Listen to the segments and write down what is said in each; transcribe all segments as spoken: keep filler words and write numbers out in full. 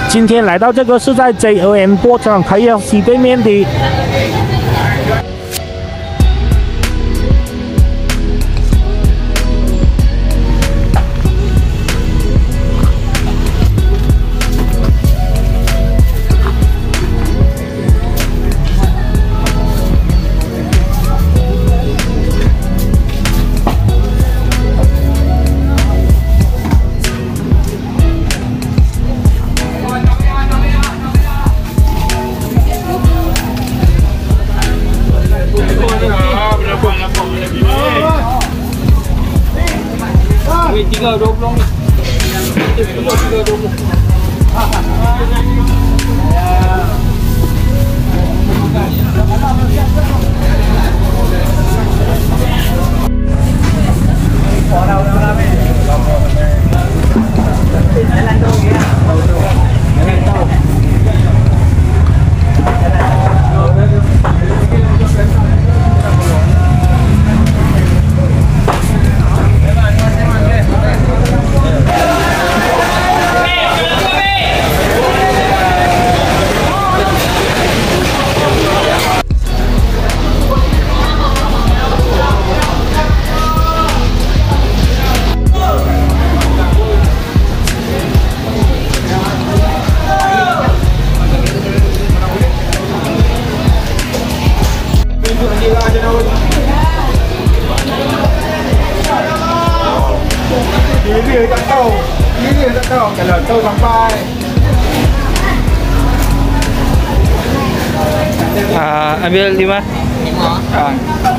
今天来到这个是在 J O M 波场 K F C 对面的。 tiga dua puluh ni. tiga dua puluh. Kiri tak tahu, kiri tak tahu. Kalau tahu sampai. Uh, ambil lima. Lima. Uh.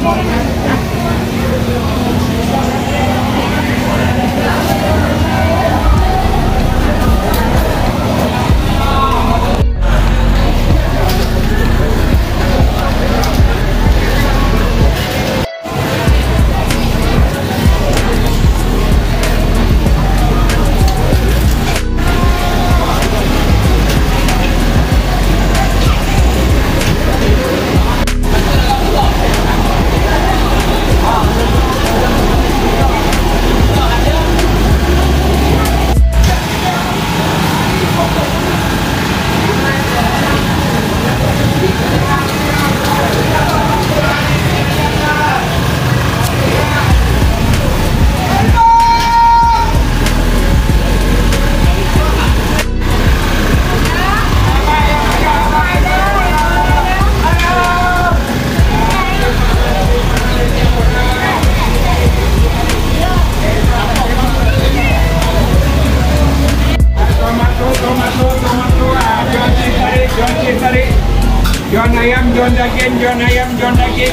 Jual ayam, jual daging, jual ayam, jual daging.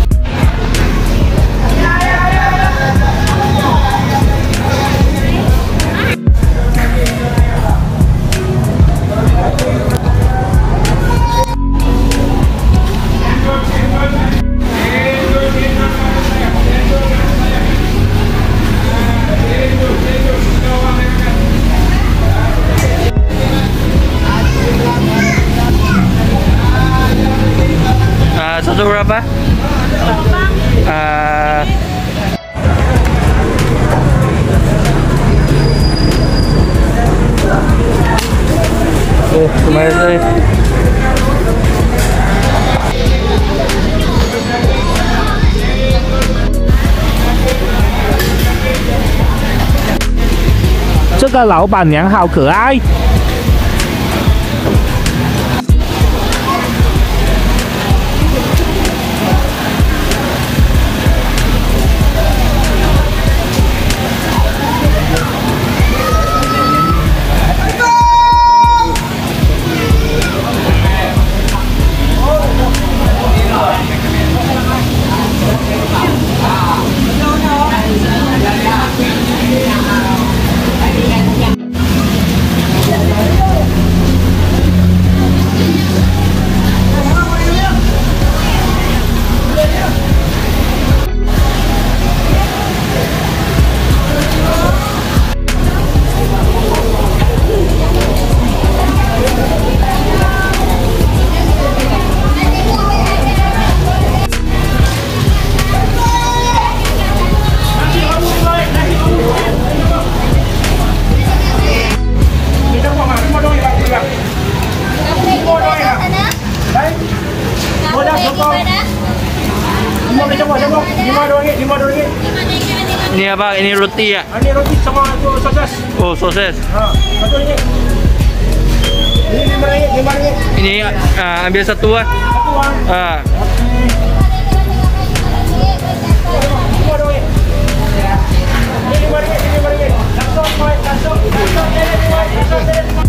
Satu berapa? Uh, oh, kemarin saya. This 个老板娘好可爱。 apa? Ini roti ya? Ini roti sama itu sosis. Oh, sosis. Ha, satu ringgit. Ini lima ringgit, lima ringgit. Ini uh, ambil satu lah. Satu ah. Ah. Dua ringgit. Ini lima ringgit, ini lima ringgit. Satu, dua, satu, satu, dua, satu.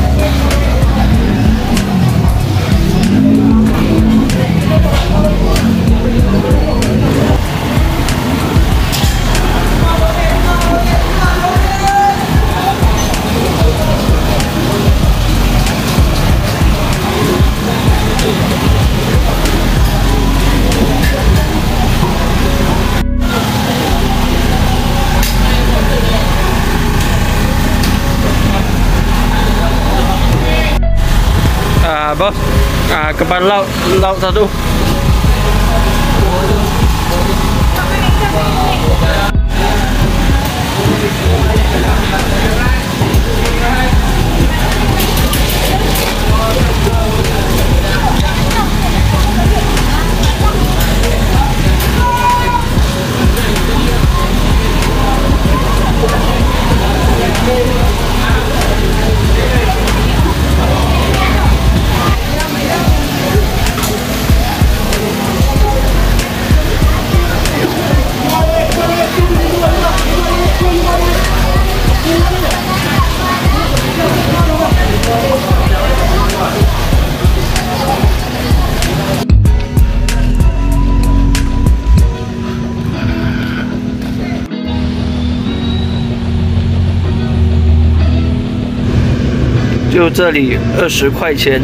Ah, bos. Ah, kepala lauk, lauk satu.就这里二十块钱，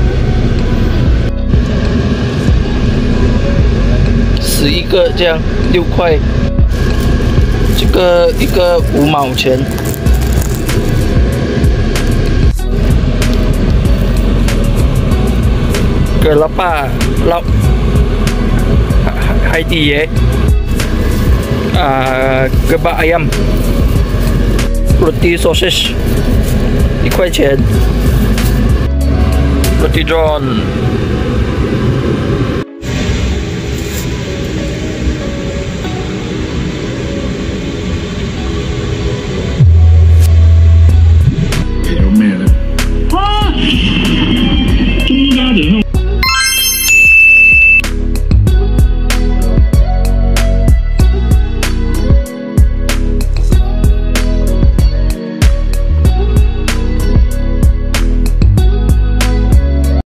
十一个这样六块，这个一个五毛钱。Kelapa lauk海底椰，啊，kebab ayam， roti sosis 一块钱，roti john